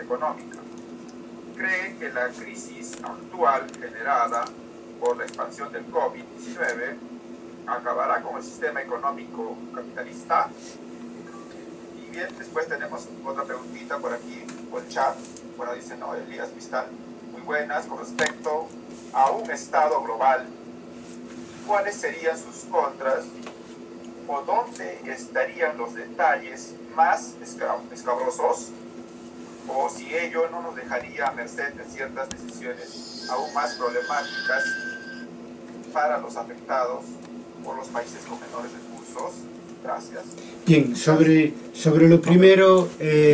económica. Cree que la crisis actual generada por la expansión del COVID-19 acabará con el sistema económico capitalista. Y bien, después tenemos otra preguntita por aquí, por el chat. Bueno, dice, no, Elías Vistal, muy buenas, con respecto a un Estado global, ¿cuáles serían sus contras o dónde estarían los detalles más escabrosos? O si ello no nos dejaría a merced de ciertas decisiones aún más problemáticas para los afectados por los países con menores recursos. Gracias. Bien, sobre lo primero,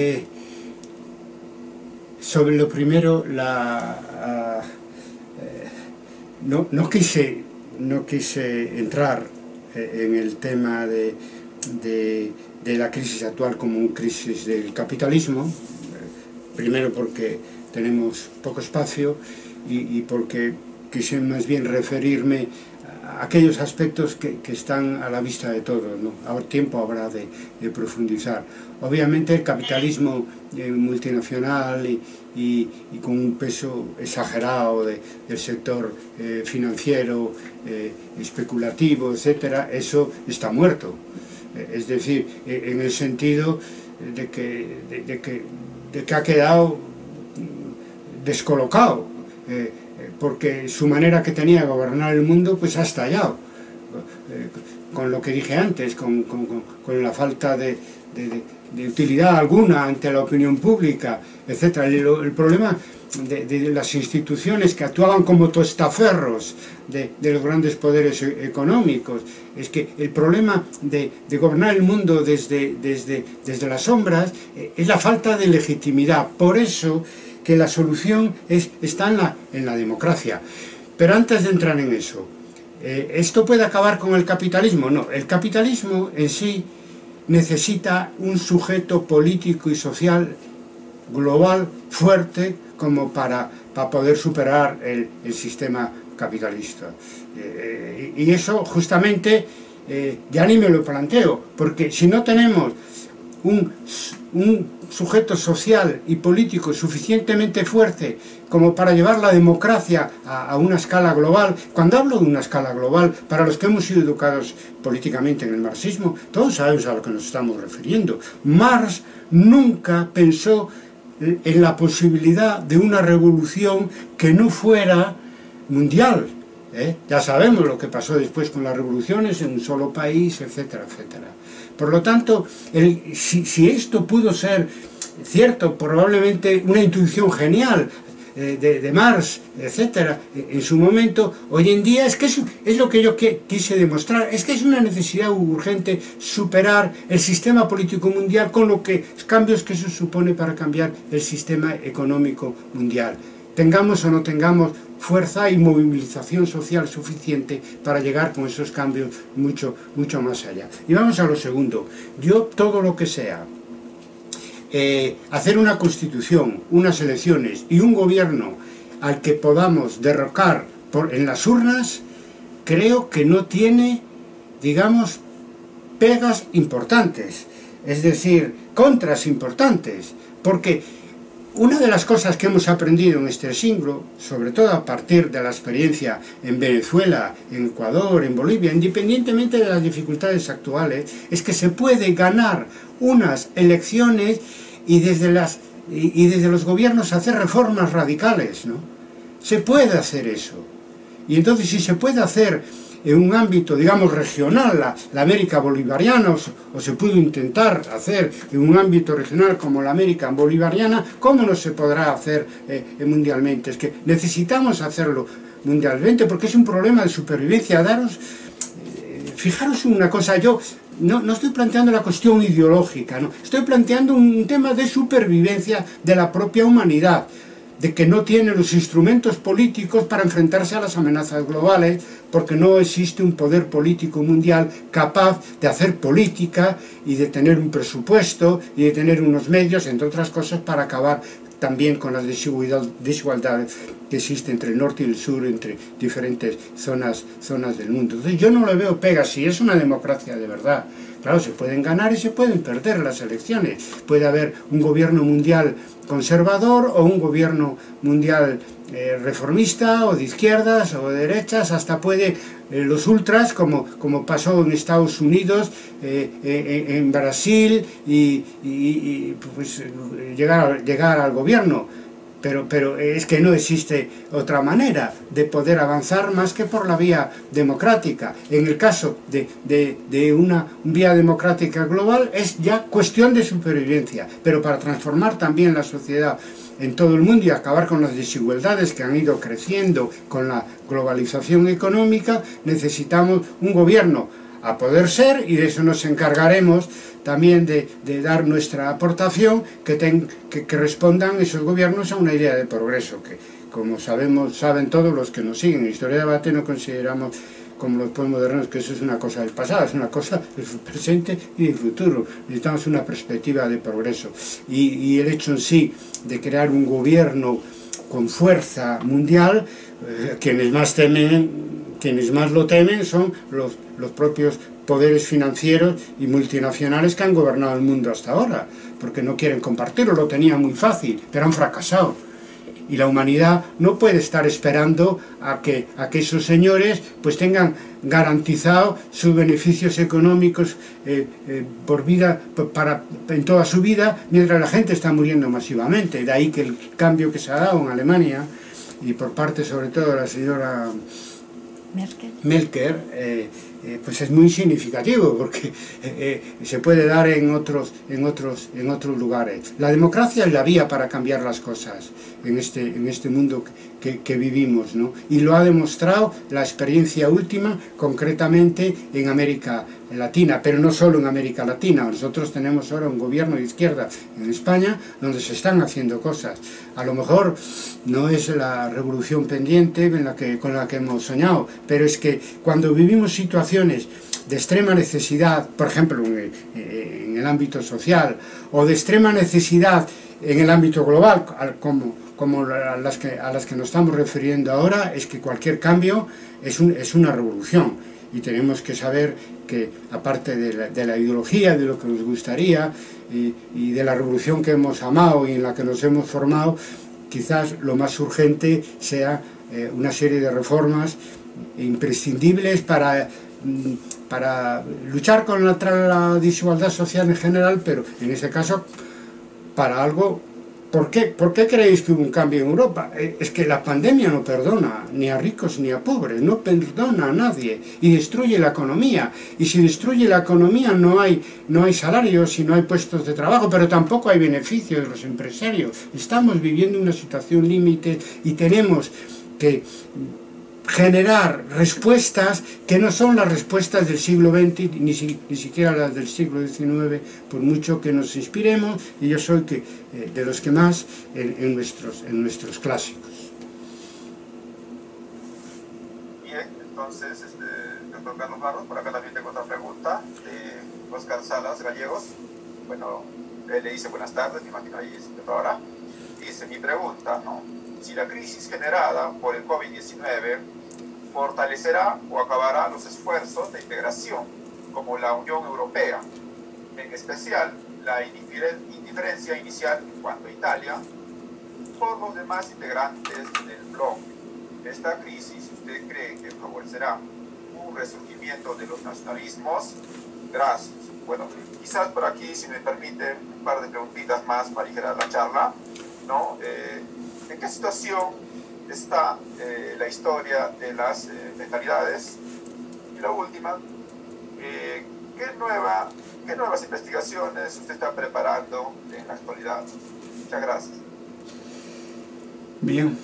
no quise entrar en el tema de la crisis actual como una crisis del capitalismo, primero porque tenemos poco espacio y porque quise más bien referirme a aquellos aspectos que están a la vista de todos, ¿no? Ahora tiempo habrá de profundizar. Obviamente el capitalismo multinacional y con un peso exagerado del sector financiero, especulativo, etcétera, eso está muerto. Es decir, en el sentido de que ha quedado descolocado, porque su manera que tenía de gobernar el mundo pues ha estallado, con lo que dije antes, con la falta de utilidad alguna ante la opinión pública, etc. El problema de las instituciones que actuaban como testaferros de los grandes poderes económicos es que el problema de gobernar el mundo desde las sombras es la falta de legitimidad. Por eso que la solución está en la democracia. Pero antes de entrar en eso, ¿esto puede acabar con el capitalismo? No, el capitalismo en sí necesita un sujeto político y social global fuerte como para poder superar el sistema capitalista. Y eso justamente ya ni me lo planteo, porque si no tenemos un sujeto social y político suficientemente fuerte como para llevar la democracia a una escala global. Cuando hablo de una escala global, para los que hemos sido educados políticamente en el marxismo, todos sabemos a lo que nos estamos refiriendo. Marx nunca pensó en la posibilidad de una revolución que no fuera mundial. Ya sabemos lo que pasó después con las revoluciones en un solo país, etcétera, etcétera. Por lo tanto, si esto pudo ser cierto, probablemente una intuición genial de Marx, etcétera, en su momento, hoy en día es lo que yo quise demostrar, es que es una necesidad urgente superar el sistema político mundial con los cambios que eso supone para cambiar el sistema económico mundial. Tengamos o no tengamos fuerza y movilización social suficiente para llegar con esos cambios mucho más allá. Y vamos a lo segundo. Yo todo lo que sea hacer una constitución, unas elecciones y un gobierno al que podamos derrocar en las urnas, creo que no tiene, digamos, pegas importantes, es decir, contras importantes, porque una de las cosas que hemos aprendido en este siglo, sobre todo a partir de la experiencia en Venezuela, en Ecuador, en Bolivia, independientemente de las dificultades actuales, es que se puede ganar unas elecciones y desde los gobiernos hacer reformas radicales, ¿no? Se puede hacer eso. Y entonces si se puede hacer en un ámbito, digamos, regional, la América bolivariana, o se pudo intentar hacer en un ámbito regional como la América bolivariana, ¿cómo no se podrá hacer mundialmente? Es que necesitamos hacerlo mundialmente porque es un problema de supervivencia. Fijaros una cosa, yo no estoy planteando la cuestión ideológica, ¿no? Estoy planteando un tema de supervivencia de la propia humanidad, de que no tiene los instrumentos políticos para enfrentarse a las amenazas globales, porque no existe un poder político mundial capaz de hacer política y de tener un presupuesto y de tener unos medios, entre otras cosas, para acabar también con las desigualdades que existen entre el norte y el sur, entre diferentes zonas del mundo. Entonces yo no le veo pegas, si es una democracia de verdad, Claro, se pueden ganar y se pueden perder las elecciones. Puede haber un gobierno mundial conservador o un gobierno mundial reformista o de izquierdas o de derechas, hasta puede los ultras, como pasó en Estados Unidos, en Brasil, y pues, llegar al gobierno. Pero es que no existe otra manera de poder avanzar más que por la vía democrática. En el caso de una vía democrática global es ya cuestión de supervivencia, pero para transformar también la sociedad en todo el mundo y acabar con las desigualdades que han ido creciendo con la globalización económica, necesitamos un gobierno a poder ser, y de eso nos encargaremos también de dar nuestra aportación, que respondan esos gobiernos a una idea de progreso, que como saben todos los que nos siguen en Historia de Debate, no consideramos como los postmodernos que eso es una cosa del pasado, es una cosa del presente y del futuro. Necesitamos una perspectiva de progreso, y el hecho en sí de crear un gobierno con fuerza mundial, quienes más lo temen son los propios poderes financieros y multinacionales que han gobernado el mundo hasta ahora, porque no quieren compartirlo, lo tenían muy fácil, pero han fracasado. Y la humanidad no puede estar esperando a que esos señores pues tengan garantizado sus beneficios económicos por vida, en toda su vida, mientras la gente está muriendo masivamente. De ahí que el cambio que se ha dado en Alemania, y por parte sobre todo de la señora Merkel, pues es muy significativo, porque se puede dar en otros lugares. La democracia es la vía para cambiar las cosas en este mundo que vivimos, ¿no? Y lo ha demostrado la experiencia última, concretamente en América Latina, pero no solo en América Latina. Nosotros tenemos ahora un gobierno de izquierda en España donde se están haciendo cosas. A lo mejor no es la revolución pendiente con la que hemos soñado, pero es que cuando vivimos situaciones de extrema necesidad, por ejemplo en el ámbito social, o de extrema necesidad en el ámbito global, como a las que nos estamos refiriendo ahora, es que cualquier cambio es una revolución. Y tenemos que saber que, aparte de la ideología, de lo que nos gustaría, y de la revolución que hemos amado y en la que nos hemos formado, quizás lo más urgente sea una serie de reformas imprescindibles para luchar contra la desigualdad social en general, pero en ese caso para algo. ¿Por qué creéis que hubo un cambio en Europa? Es que la pandemia no perdona ni a ricos ni a pobres, no perdona a nadie, y destruye la economía. Y si destruye la economía no hay salarios y no hay puestos de trabajo, pero tampoco hay beneficios de los empresarios. Estamos viviendo una situación límite y tenemos que generar respuestas que no son las respuestas del siglo XX, ni siquiera las del siglo XIX, por mucho que nos inspiremos, y yo soy de los que más en nuestros clásicos. Bien, entonces, doctor Carlos Barros, por acá también tengo otra pregunta de Oscar Salas Gallegos. Bueno, él le dice buenas tardes, me imagino ahí es ahora. Dice, mi pregunta, ¿no? Si la crisis generada por el COVID-19 fortalecerá o acabará los esfuerzos de integración, como la Unión Europea, en especial la indiferencia inicial en cuanto a Italia, por los demás integrantes del bloque. ¿Esta crisis usted cree que favorecerá un resurgimiento de los nacionalismos? Gracias. Bueno, quizás por aquí, si me permite, un par de preguntitas más para aligerar la charla, ¿no? ¿En qué situación está la historia de las mentalidades? Y la última, ¿qué nuevas investigaciones usted está preparando en la actualidad? Muchas gracias. Bien,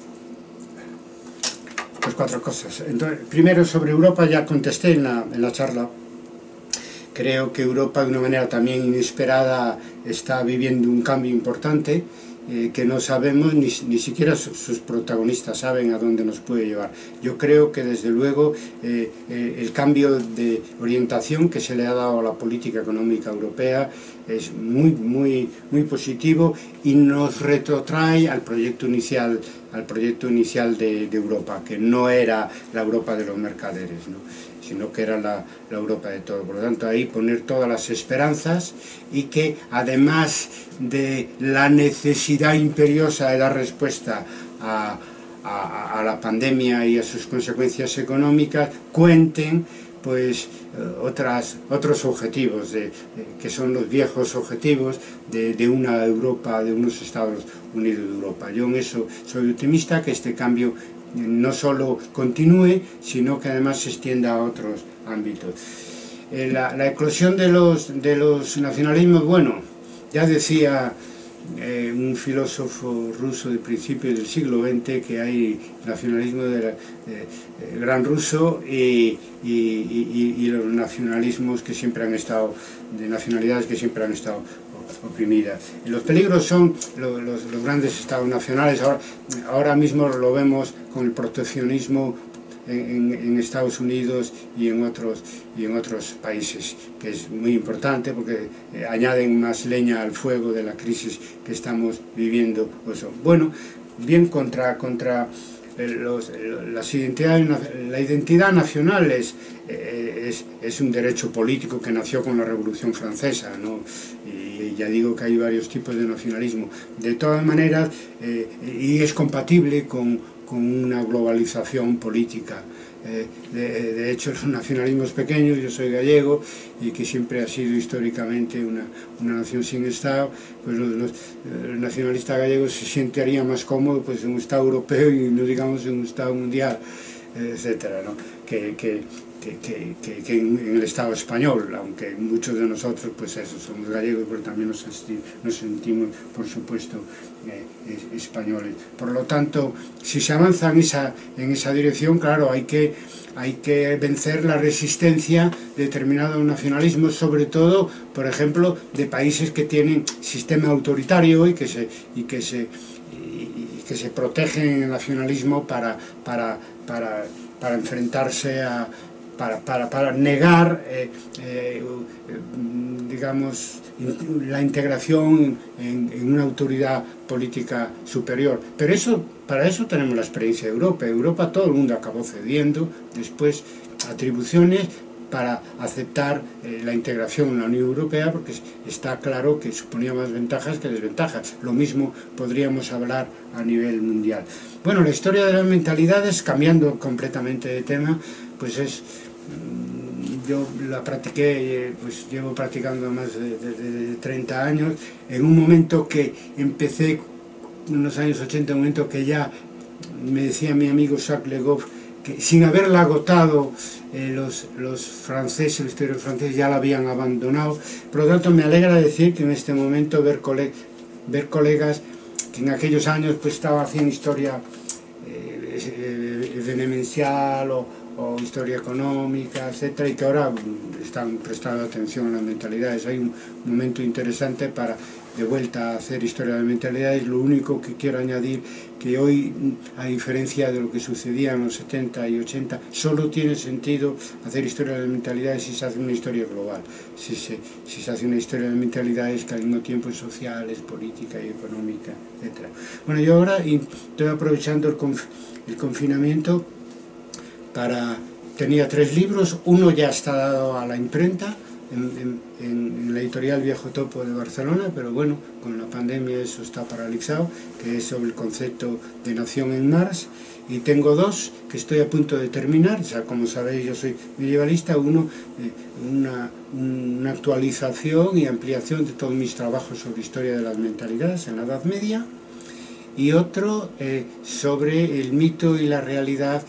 pues 4 cosas. Entonces, primero, sobre Europa ya contesté en la charla. Creo que Europa, de una manera también inesperada, está viviendo un cambio importante, que no sabemos, ni siquiera sus protagonistas saben a dónde nos puede llevar. Yo creo que desde luego el cambio de orientación que se le ha dado a la política económica europea es muy positivo y nos retrotrae al proyecto inicial de Europa, que no era la Europa de los mercaderes, ¿no? sino que era la Europa de todo. Por lo tanto, ahí poner todas las esperanzas, y que además de la necesidad imperiosa de dar respuesta a la pandemia y a sus consecuencias económicas, cuenten pues otros objetivos, que son los viejos objetivos de una Europa, de unos Estados Unidos de Europa. Yo en eso soy optimista, que este cambio no solo continúe, sino que además se extienda a otros ámbitos. La eclosión de los nacionalismos, bueno, ya decía un filósofo ruso de principios del siglo XX que hay nacionalismo gran ruso y los nacionalismos que siempre han estado, de nacionalidades que siempre han estado oprimidas. Y los peligros son los grandes estados nacionales. Ahora mismo lo vemos con el proteccionismo en Estados Unidos y en otros países, que es muy importante porque añaden más leña al fuego de la crisis que estamos viviendo. Bueno, bien contra las identidades. La identidad nacional es un derecho político que nació con la Revolución Francesa, ¿no? Y ya digo que hay varios tipos de nacionalismo. De todas maneras, y es compatible con una globalización política. De hecho, los nacionalismos pequeños, yo soy gallego y que siempre ha sido históricamente una nación sin Estado, pues los nacionalistas gallegos se sentirían más cómodos pues, en un Estado europeo y no digamos en un Estado mundial, etcétera, ¿no? que en el Estado español, aunque muchos de nosotros pues eso, somos gallegos, pero también nos sentimos por supuesto españoles. Por lo tanto, si se avanza en esa dirección, claro, hay que vencer la resistencia de determinados nacionalismos, sobre todo, por ejemplo, de países que tienen sistema autoritario y que se protegen en el nacionalismo para enfrentarse para negar digamos la integración en una autoridad política superior. Pero para eso tenemos la experiencia de Europa. Europa todo el mundo acabó cediendo después atribuciones para aceptar la integración en la Unión Europea, porque está claro que suponía más ventajas que desventajas. Lo mismo podríamos hablar a nivel mundial. Bueno, la historia de las mentalidades, cambiando completamente de tema, pues yo la practiqué, pues llevo practicando más de 30 años, en un momento que empecé, en los años 80, un momento que ya me decía mi amigo Jacques Le Goff, que sin haberla agotado los franceses, los historiadores franceses ya la habían abandonado. Por lo tanto, me alegra decir que en este momento ver colegas que en aquellos años pues estaba haciendo historia venemencial o historia económica, etcétera, y que ahora están prestando atención a las mentalidades. Hay un momento interesante para de vuelta a hacer historia de mentalidades. Lo único que quiero añadir, que hoy, a diferencia de lo que sucedía en los 70 y 80, solo tiene sentido hacer historia de mentalidades si se hace una historia global, si se hace una historia de mentalidades que al mismo tiempo es social, es política y económica, etcétera. Bueno, yo ahora estoy aprovechando el confinamiento tenía 3 libros, uno ya está dado a la imprenta en la editorial Viejo Topo de Barcelona, pero bueno, con la pandemia eso está paralizado, que es sobre el concepto de nación en Mars, y tengo 2 que estoy a punto de terminar. O sea, como sabéis, yo soy medievalista. Uno, una actualización y ampliación de todos mis trabajos sobre historia de las mentalidades en la Edad Media, y otro sobre el mito y la realidad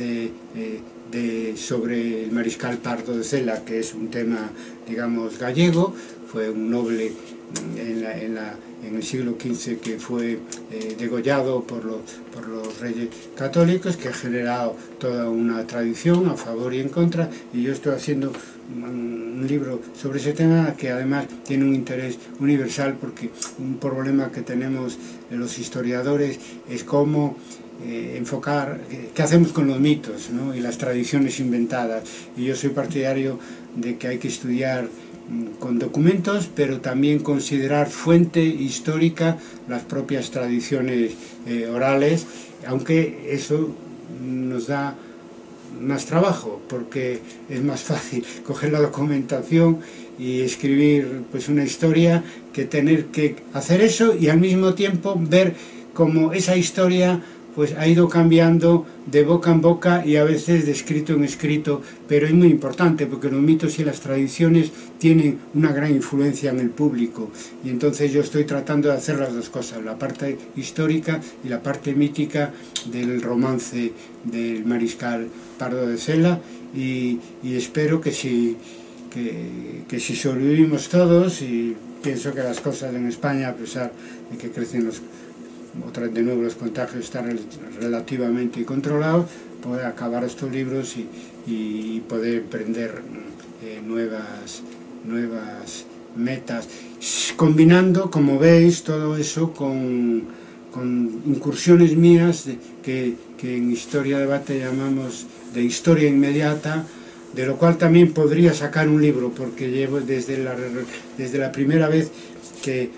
sobre el mariscal Pardo de Cela, que es un tema, digamos, gallego. Fue un noble en el siglo XV que fue degollado por los reyes católicos, que ha generado toda una tradición a favor y en contra, y yo estoy haciendo un libro sobre ese tema que además tiene un interés universal, porque un problema que tenemos los historiadores es cómo enfocar qué hacemos con los mitos, ¿no? Y las tradiciones inventadas. Y yo soy partidario de que hay que estudiar con documentos, pero también considerar fuente histórica las propias tradiciones orales, aunque eso nos da más trabajo, porque es más fácil coger la documentación y escribir pues una historia que tener que hacer eso y al mismo tiempo ver cómo esa historia pues ha ido cambiando de boca en boca y a veces de escrito en escrito, pero es muy importante porque los mitos y las tradiciones tienen una gran influencia en el público y entonces yo estoy tratando de hacer las dos cosas, la parte histórica y la parte mítica del romance del mariscal Pardo de Cela y espero que si sobrevivimos todos, y pienso que las cosas en España, a pesar de que crecen de nuevo los contagios, están relativamente controlados, poder acabar estos libros y poder emprender nuevas metas, combinando, como veis, todo eso con incursiones mías que en Historia Debate llamamos de historia inmediata, de lo cual también podría sacar un libro, porque llevo desde la primera vez que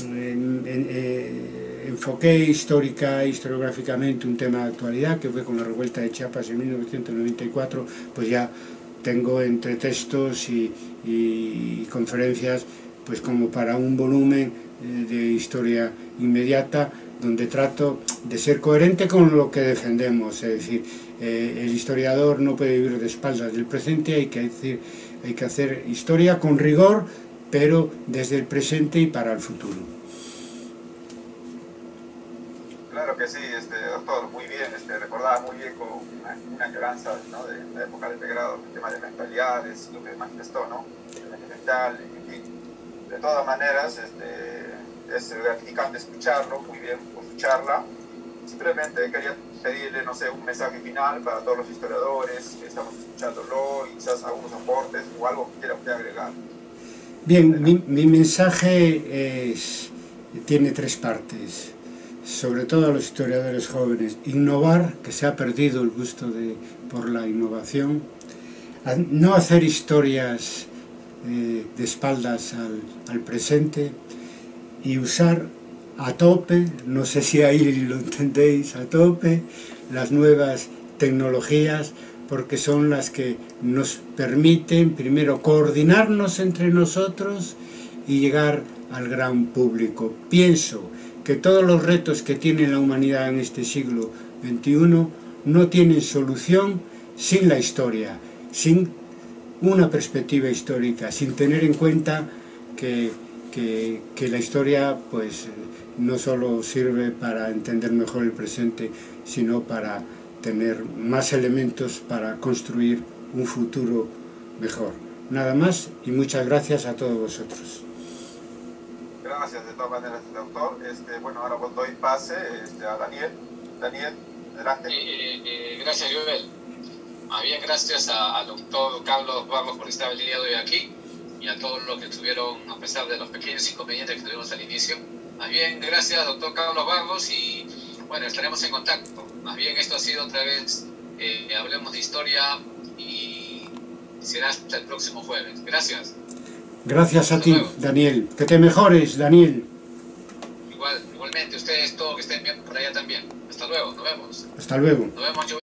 enfoqué historiográficamente un tema de actualidad, que fue con la revuelta de Chiapas en 1994, pues ya tengo entre textos y conferencias pues como para un volumen de historia inmediata, donde trato de ser coherente con lo que defendemos, es decir, el historiador no puede vivir de espaldas del presente, hay que hacer historia con rigor, pero desde el presente y para el futuro. Claro que sí, doctor, muy bien, recordaba muy bien con una añoranza, ¿no?, de la época del pregrado, el tema de mentalidades, lo que manifestó, ¿no?, el mental, en fin. De todas maneras, es gratificante escucharlo, muy bien por su charla. Simplemente quería pedirle, no sé, un mensaje final para todos los historiadores que estamos escuchándolo, y quizás algunos aportes o algo que quiera usted agregar. Bien, mi mensaje tiene tres partes, sobre todo a los historiadores jóvenes. Innovar, que se ha perdido el gusto por la innovación. No hacer historias de espaldas al presente, y usar a tope, no sé si ahí lo entendéis, a tope, las nuevas tecnologías, porque son las que nos permiten primero coordinarnos entre nosotros y llegar al gran público. Pienso que todos los retos que tiene la humanidad en este siglo XXI no tienen solución sin la historia, sin una perspectiva histórica, sin tener en cuenta que la historia pues no solo sirve para entender mejor el presente, sino para tener más elementos para construir un futuro mejor. Nada más y muchas gracias a todos vosotros. Gracias de todas maneras, doctor. Bueno, ahora pues doy pase a Daniel. Daniel, adelante. Gracias, Joel. Más bien, gracias al doctor Carlos Barros por estar el día de hoy aquí, y a todos los que estuvieron, a pesar de los pequeños inconvenientes que tuvimos al inicio. Más bien, gracias, doctor Carlos Barros, y bueno, estaremos en contacto. Más bien, esto ha sido otra vez Hablemos de Historia, y será hasta el próximo jueves. Gracias. Gracias a ti, Daniel. Que te mejores, Daniel. Igualmente, ustedes todos que estén bien por allá también. Hasta luego, nos vemos. Hasta luego. Nos vemos,